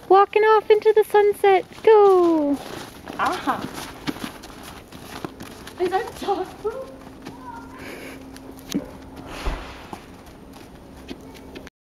Walking off into the sunset. Go! Aha! Is that dog food?